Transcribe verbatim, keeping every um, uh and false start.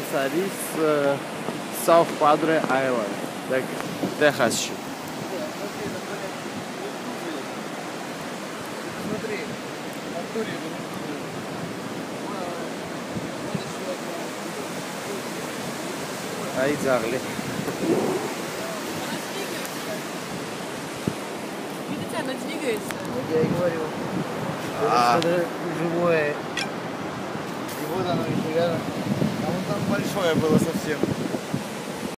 сори с South Padre Island, так Техас. Смотри, Артурий, Ай, Зарли. Видите, оно двигается. вот я и говорю. А. Это живое. И вот оно еще рядом. А вот там большое было совсем.